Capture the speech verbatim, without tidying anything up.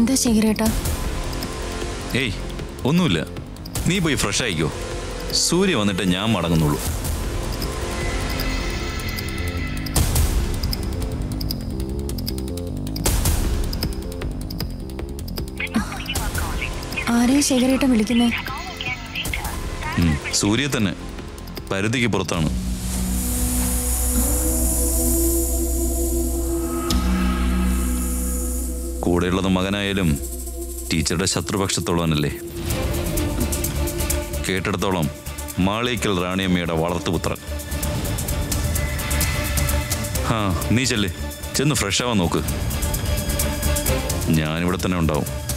എന്താ ശേഖരേട്ടാ? ഏയ് ഒന്നുമില്ല, നീ പോയി ഫ്രഷ് ആയിക്കോ. സൂര്യ വന്നിട്ട് ഞാൻ മടങ്ങുന്നുള്ളൂ. ആരെയും ശേഖരേട്ടൻ വിളിക്കുന്നേ? സൂര്യ തന്നെ, പരിധിക്ക് പുറത്താണ്. കൂടെയുള്ളത് മകനായാലും ടീച്ചറുടെ ശത്രുപക്ഷത്തുള്ളവനല്ലേ. കേട്ടിടത്തോളം മാളിക്കൽ റാണിയമ്മയുടെ വളർത്തുപുത്രൻ. ആ നീ ചെല്ല്, ചെന്ന് ഫ്രഷ് ആവാൻ നോക്ക്. ഞാനിവിടെ തന്നെ ഉണ്ടാവും.